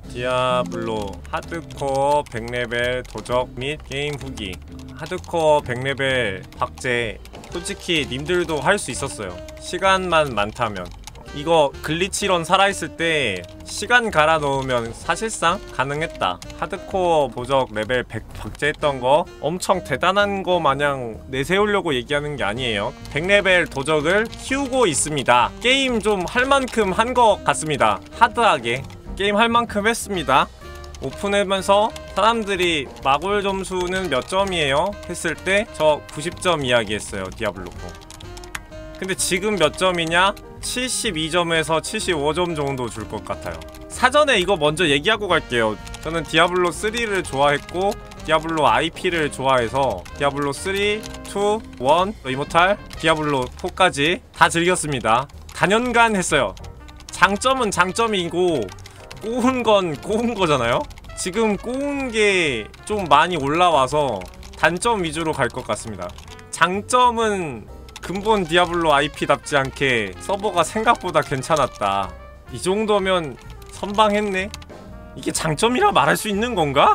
디아블로 하드코어 100레벨 도적 및 게임 후기. 하드코어 100레벨 박제 솔직히 님들도 할 수 있었어요. 시간만 많다면. 이거 글리치런 살아있을 때 시간 갈아 넣으면 사실상 가능했다. 하드코어 보적 레벨 100 박제했던 거 엄청 대단한 거 마냥 내세우려고 얘기하는 게 아니에요. 100레벨 도적을 키우고 있습니다. 게임 좀 할 만큼 한 것 같습니다. 하드하게 게임 할 만큼 했습니다. 오픈하면서 사람들이 마골 점수는 몇 점이에요? 했을 때 저 90점 이야기했어요. 디아블로4. 근데 지금 몇 점이냐? 72점에서 75점 정도 줄 것 같아요. 사전에 이거 먼저 얘기하고 갈게요. 저는 디아블로3를 좋아했고 디아블로 IP를 좋아해서 디아블로3, 2, 1, 이모탈, 디아블로4까지 다 즐겼습니다. 단연간 했어요. 장점은 장점이고 꼬운 건 꼬운 거잖아요? 지금 꼬운 게 좀 많이 올라와서 단점 위주로 갈 것 같습니다. 장점은 근본 디아블로 IP답지 않게 서버가 생각보다 괜찮았다. 이 정도면 선방했네? 이게 장점이라 말할 수 있는 건가?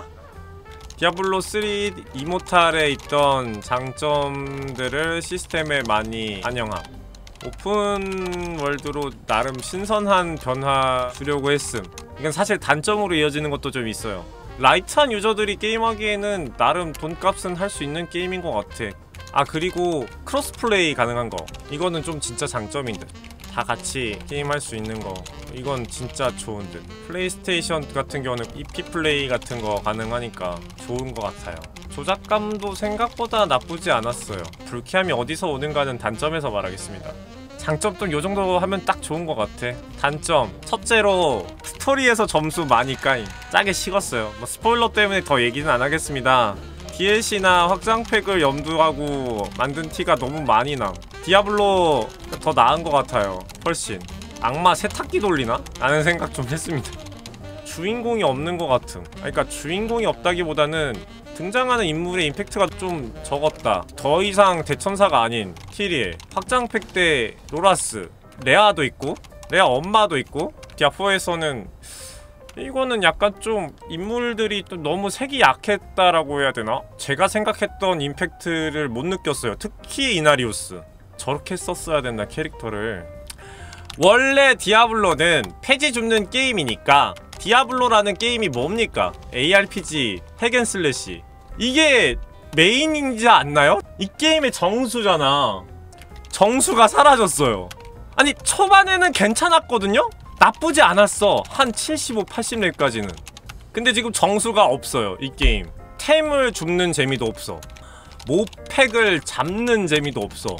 디아블로3 이모탈에 있던 장점들을 시스템에 많이 반영함. 오픈월드로 나름 신선한 변화 주려고 했음. 이건 사실 단점으로 이어지는 것도 좀 있어요. 라이트한 유저들이 게임하기에는 나름 돈값은 할 수 있는 게임인 것 같아. 아 그리고 크로스플레이 가능한 거 이거는 좀 진짜 장점인 듯. 다 같이 게임할 수 있는 거 이건 진짜 좋은 듯. 플레이스테이션 같은 경우는 EP 플레이 같은 거 가능하니까 좋은 것 같아요. 조작감도 생각보다 나쁘지 않았어요. 불쾌함이 어디서 오는가는 단점에서 말하겠습니다. 장점도 요정도 하면 딱 좋은 것 같아. 단점 첫째로 스토리에서 점수 많이 까임. 짜게 식었어요. 뭐 스포일러 때문에 더 얘기는 안 하겠습니다. DLC나 확장팩을 염두하고 만든 티가 너무 많이 남. 디아블로 더 나은 것 같아요. 훨씬. 악마 세탁기 돌리나? 라는 생각 좀 했습니다. 주인공이 없는 것 같음. 그러니까 주인공이 없다기보다는 등장하는 인물의 임팩트가 좀 적었다. 더 이상 대천사가 아닌 키리엘, 확장팩 때 로라스, 레아도 있고 레아 엄마도 있고 디아4에서는 이거는 약간 좀 인물들이 좀 너무 색이 약했다라고 해야 되나? 제가 생각했던 임팩트를 못 느꼈어요. 특히 이나리우스. 저렇게 썼어야 된다 캐릭터를. 원래 디아블로는 패지 줍는 게임이니까 디아블로라는 게임이 뭡니까? ARPG, 핵앤슬래시. 이게 메인이지 않나요? 이 게임의 정수잖아. 정수가 사라졌어요. 아니 초반에는 괜찮았거든요? 나쁘지 않았어. 한 75, 80렙까지는. 근데 지금 정수가 없어요. 이 게임. 템을 줍는 재미도 없어. 모팩을 잡는 재미도 없어.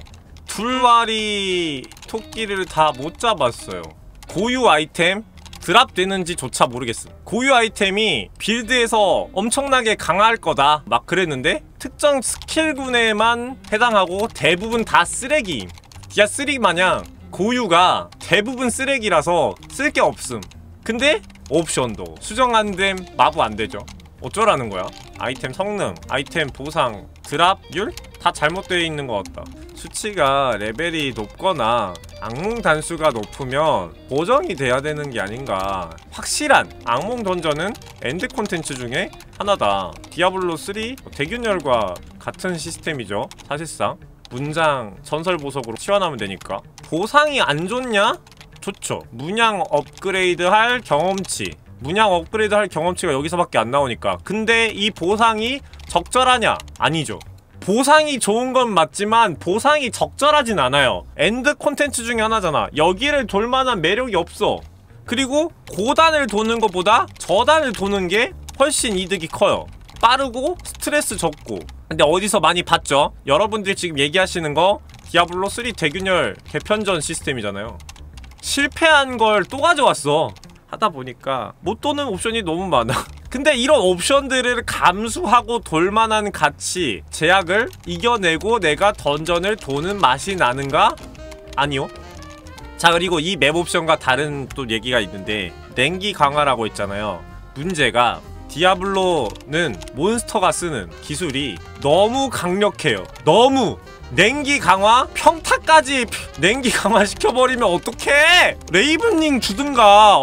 둘와리 토끼를 다 못 잡았어요. 고유 아이템 드랍되는지 조차 모르겠음. 고유 아이템이 빌드에서 엄청나게 강할 거다 막 그랬는데 특정 스킬군에만 해당하고 대부분 다 쓰레기임. 디아3 마냥 고유가 대부분 쓰레기라서 쓸 게 없음. 근데 옵션도 수정 안됨, 마부 안되죠. 어쩌라는 거야? 아이템 성능, 아이템 보상, 드랍률? 다 잘못되어 있는 것 같다. 수치가 레벨이 높거나 악몽 단수가 높으면 보정이 돼야 되는 게 아닌가. 확실한 악몽 던전은 엔드 콘텐츠 중에 하나다. 디아블로3 대균열과 같은 시스템이죠. 사실상 문장 전설 보석으로 치환하면 되니까. 보상이 안 좋냐? 좋죠. 문양 업그레이드 할 경험치. 문양 업그레이드 할 경험치가 여기서밖에 안 나오니까. 근데 이 보상이 적절하냐? 아니죠. 보상이 좋은 건 맞지만 보상이 적절하진 않아요. 엔드 콘텐츠 중에 하나잖아. 여기를 돌만한 매력이 없어. 그리고 고단을 도는 것보다 저단을 도는 게 훨씬 이득이 커요. 빠르고 스트레스 적고. 근데 어디서 많이 봤죠? 여러분들이 지금 얘기하시는 거 디아블로3 대균열 개편전 시스템이잖아요. 실패한 걸 또 가져왔어. 하다 보니까 못 도는 옵션이 너무 많아. 근데 이런 옵션들을 감수하고 돌만한 가치, 제약을 이겨내고 내가 던전을 도는 맛이 나는가? 아니요. 자 그리고 이 맵 옵션과 다른 또 얘기가 있는데 냉기 강화라고 있잖아요. 문제가 디아블로는 몬스터가 쓰는 기술이 너무 강력해요. 너무! 냉기 강화? 평타까지 냉기 강화 시켜버리면 어떡해! 레이븐링 주든가, 어?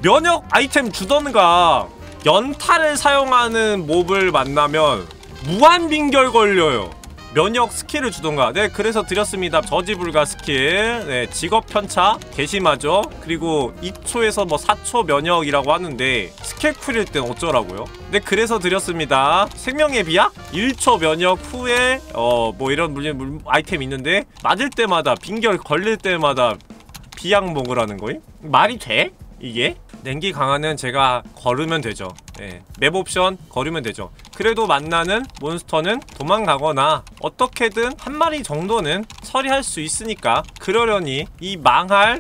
면역 아이템 주던가 연타를 사용하는 몹을 만나면 무한 빙결 걸려요. 면역 스킬을 주던가. 네, 그래서 드렸습니다. 저지불가 스킬. 네, 직업 편차 개심하죠. 그리고 2초에서 뭐 4초 면역이라고 하는데 스킬 쿨일 땐 어쩌라고요? 네, 그래서 드렸습니다. 생명의 비약? 1초 면역 후에 뭐 이런 물린 아이템 있는데 맞을 때마다 빙결 걸릴 때마다 비약 먹으라는 거임? 말이 돼? 이게? 냉기 강화는 제가 걸으면 되죠. 예, 맵 옵션 걸으면 되죠. 그래도 만나는 몬스터는 도망가거나 어떻게든 한 마리 정도는 처리할 수 있으니까 그러려니 이 망할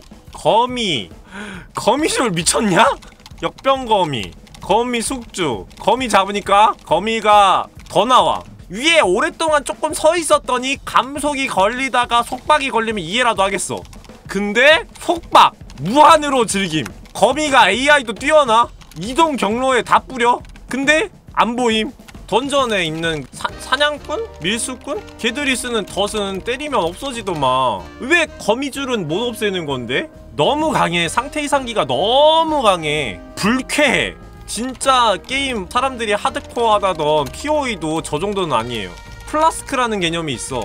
거미줄 미쳤냐? 역병거미, 거미 숙주, 거미 잡으니까 거미가 더 나와. 위에 오랫동안 조금 서 있었더니 감속이 걸리다가 속박이 걸리면 이해라도 하겠어. 근데 속박 무한으로 즐김. 거미가 AI도 뛰어나? 이동 경로에 다 뿌려? 근데 안 보임. 던전에 있는 사냥꾼? 밀수꾼? 걔들이 쓰는 덫은 때리면 없어지더만. 왜 거미줄은 못 없애는 건데? 너무 강해. 상태 이상기가 너무 강해. 불쾌해. 진짜 게임 사람들이 하드코어 하다던 POE도 저 정도는 아니에요. 플라스크라는 개념이 있어.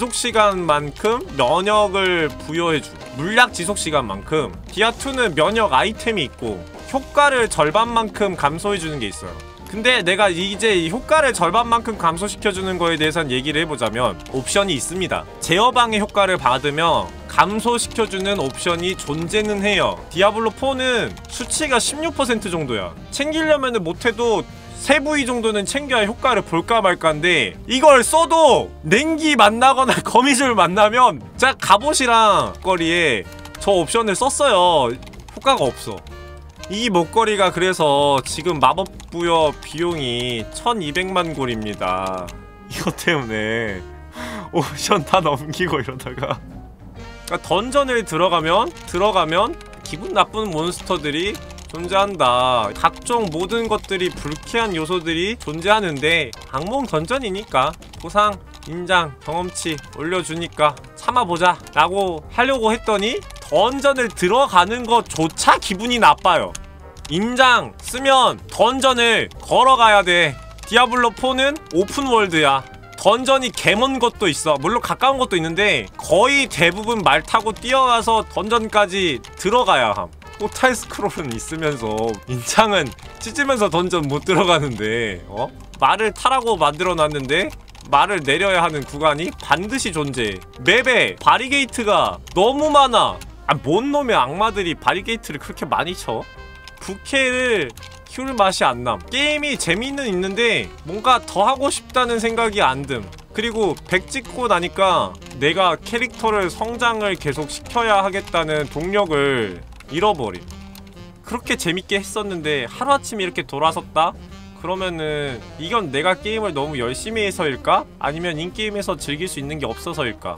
지속시간만큼 면역을 부여해줘. 물약 지속시간만큼. 디아2는 면역 아이템이 있고 효과를 절반만큼 감소해주는 게 있어요. 근데 내가 이제 이 효과를 절반만큼 감소시켜주는 거에 대해선 얘기를 해보자면 옵션이 있습니다. 제어방의 효과를 받으면 감소시켜주는 옵션이 존재는 해요. 디아블로4는 수치가 16% 정도야. 챙기려면은 못해도 3부위 정도는 챙겨야 효과를 볼까 말까인데 이걸 써도 냉기 만나거나 거미줄 만나면 자 갑옷이랑 목걸이에 저 옵션을 썼어요. 효과가 없어. 이 목걸이가 그래서 지금 마법부여 비용이 1200만 골입니다. 이것 때문에 옵션 다 넘기고 이러다가 그러니까 던전을 들어가면 기분 나쁜 몬스터들이 존재한다. 각종 모든 것들이 불쾌한 요소들이 존재하는데 악몽 던전이니까 보상, 인장, 경험치 올려주니까 참아보자 라고 하려고 했더니 던전을 들어가는 것조차 기분이 나빠요. 인장 쓰면 던전을 걸어가야 돼. 디아블로4는 오픈월드야. 던전이 개먼 것도 있어. 물론 가까운 것도 있는데 거의 대부분 말 타고 뛰어가서 던전까지 들어가야 함. 포탈 스크롤은 있으면서 인장은 찢으면서 던전 못 들어가는데 말을 타라고 만들어놨는데 말을 내려야 하는 구간이 반드시 존재해. 맵에 바리게이트가 너무 많아. 뭔 놈의 악마들이 바리게이트를 그렇게 많이 쳐? 부캐를 키울 맛이 안 남. 게임이 재미는 있는데 뭔가 더 하고 싶다는 생각이 안 듦. 그리고 100 찍고 나니까 내가 캐릭터를 성장을 계속 시켜야 하겠다는 동력을 잃어버림. 그렇게 재밌게 했었는데 하루아침에 이렇게 돌아섰다? 그러면은 이건 내가 게임을 너무 열심히 해서일까? 아니면 인게임에서 즐길 수 있는 게 없어서일까?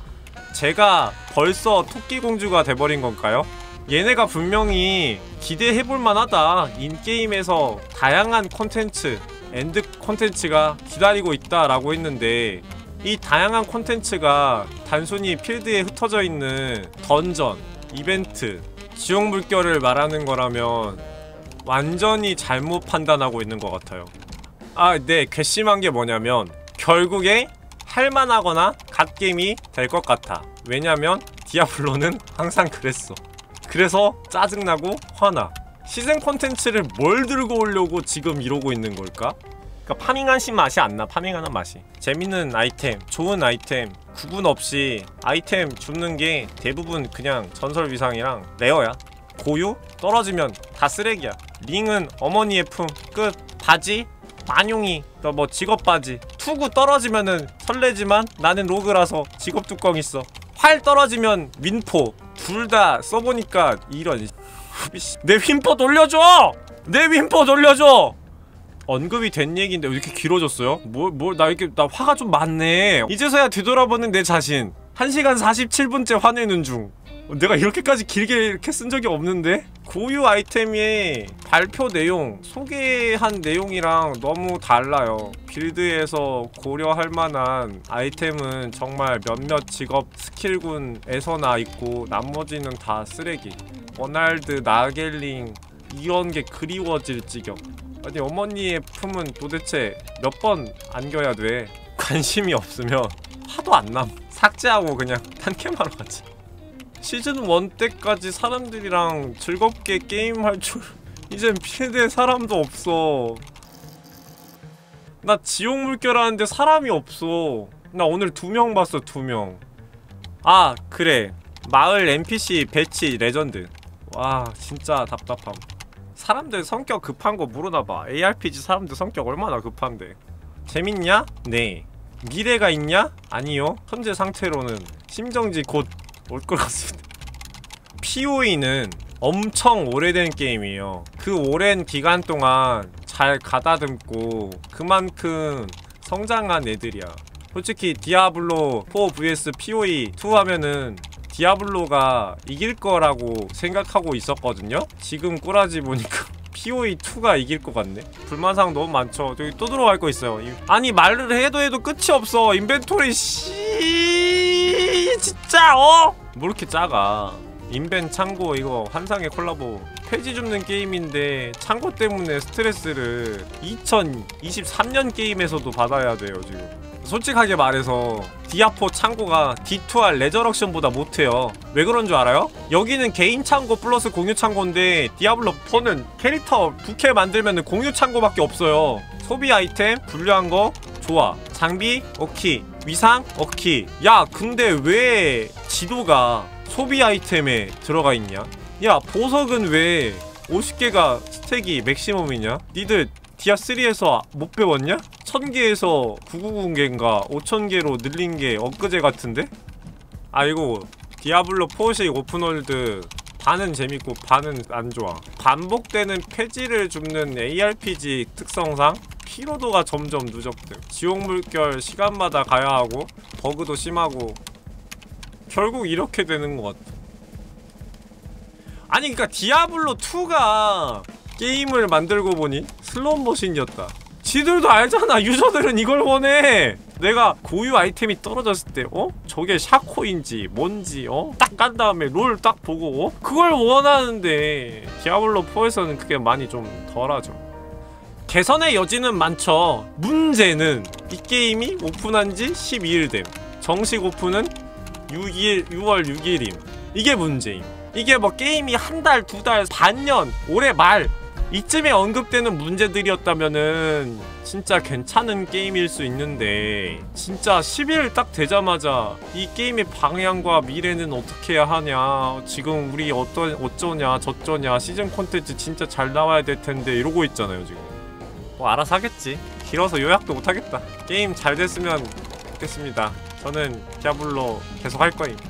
제가 벌써 토끼공주가 돼버린 건가요? 얘네가 분명히 기대해볼만 하다. 인게임에서 다양한 콘텐츠, 엔드 콘텐츠가 기다리고 있다라고 했는데 이 다양한 콘텐츠가 단순히 필드에 흩어져 있는 던전, 이벤트, 지옥 물결을 말하는 거라면 완전히 잘못 판단하고 있는 것 같아요. 네, 괘씸한 게 뭐냐면 결국에 할만하거나 갓게임이 될 것 같아. 왜냐면 디아블로는 항상 그랬어. 그래서 짜증나고 화나. 시즌 콘텐츠를 뭘 들고 오려고 지금 이러고 있는 걸까? 그러니까 파밍하신 맛이 안 나. 파밍하는 맛이. 재밌는 아이템, 좋은 아이템 구분 없이 아이템 줍는 게 대부분 그냥 전설 위상이랑 레어야. 고유? 떨어지면 다 쓰레기야. 링은 어머니의 품 끝. 바지? 만용이 뭐 직업 바지. 투구 떨어지면은 설레지만 나는 로그라서 직업 뚜껑 있어. 활 떨어지면 윈포. 둘 다 써보니까 이런 내 윈포 돌려줘! 내 윈포 돌려줘! 언급이 된 얘기인데 왜 이렇게 길어졌어요? 나 화가 좀 많네. 이제서야 되돌아보는 내 자신. 1시간 47분째 화내는 중. 내가 이렇게까지 길게 이렇게 쓴 적이 없는데? 고유 아이템의 발표 내용, 소개한 내용이랑 너무 달라요. 빌드에서 고려할 만한 아이템은 정말 몇몇 직업 스킬군에서나 있고 나머지는 다 쓰레기. 버날드, 나겔링, 이런 게 그리워질 지경. 아니 어머니의 품은 도대체 몇 번 안겨야 돼. 관심이 없으면 화도 안 남. 삭제하고 그냥 딴 게임하러 가지. 시즌 1 때까지 사람들이랑 즐겁게 게임할 줄 이젠 필드에 사람도 없어. 나 지옥 물결 하는데 사람이 없어. 나 오늘 2명 봤어. 2명. 아 그래, 마을 NPC 배치 레전드. 와 진짜 답답함. 사람들 성격 급한 거 모르나봐. ARPG 사람들 성격 얼마나 급한데. 재밌냐? 네. 미래가 있냐? 아니요. 현재 상태로는 심정지 곧 올 것 같습니다. POE는 엄청 오래된 게임이에요. 그 오랜 기간 동안 잘 가다듬고 그만큼 성장한 애들이야. 솔직히 디아블로 4 vs POE 2 하면은 디아블로가 이길 거라고 생각하고 있었거든요? 지금 꾸라지 보니까 POE2가 이길 것 같네? 불만사항 너무 많죠. 저기 또 들어갈 거 있어요. 아니 말을 해도 끝이 없어. 인벤토리 진짜 뭐 이렇게 작아. 인벤 창고 이거 환상의 콜라보 폐지 줍는 게임인데 창고 때문에 스트레스를 2023년 게임에서도 받아야 돼요 지금. 솔직하게 말해서 디아4 창고가 D2R 레저럭션보다 못해요. 왜 그런 줄 알아요? 여기는 개인 창고 플러스 공유 창고인데 디아블로4는 캐릭터 부캐 만들면은 공유 창고밖에 없어요. 소비 아이템 분류한 거 좋아. 장비 오케이. 위상 오케이. 야 근데 왜 지도가 소비 아이템에 들어가 있냐? 야 보석은 왜 50개가 스택이 맥시멈이냐? 니들 디아3에서 못 배웠냐? 1000개에서 999개인가 5000개로 늘린 게 엊그제 같은데? 아 이거 디아블로 4식 오픈월드 반은 재밌고 반은 안 좋아. 반복되는 폐지를 줍는 ARPG 특성상 피로도가 점점 누적돼. 지옥 물결 시간마다 가야 하고 버그도 심하고 결국 이렇게 되는 것 같아. 아니 그니까 디아블로2가 게임을 만들고 보니 슬롯머신이었다. 지들도 알잖아. 유저들은 이걸 원해. 내가 고유 아이템이 떨어졌을 때 저게 샤코인지 뭔지 딱 깐 다음에 롤 딱 보고 그걸 원하는데 디아블로4에서는 그게 많이 좀 덜하죠. 개선의 여지는 많죠. 문제는 이 게임이 오픈한지 12일 됨. 정식 오픈은 6월 6일임. 이게 문제임. 이게 뭐 게임이 한 달, 2달, 반년, 올해 말 이쯤에 언급되는 문제들이었다면은 진짜 괜찮은 게임일 수 있는데 진짜 10일 딱 되자마자 이 게임의 방향과 미래는 어떻게 해야 하냐, 지금 우리 어쩌냐 저쩌냐, 시즌 콘텐츠 진짜 잘 나와야 될 텐데 이러고 있잖아요 지금. 뭐 알아서 하겠지. 길어서 요약도 못하겠다. 게임 잘 됐으면 좋겠습니다. 저는 디아블로 계속 할 거임.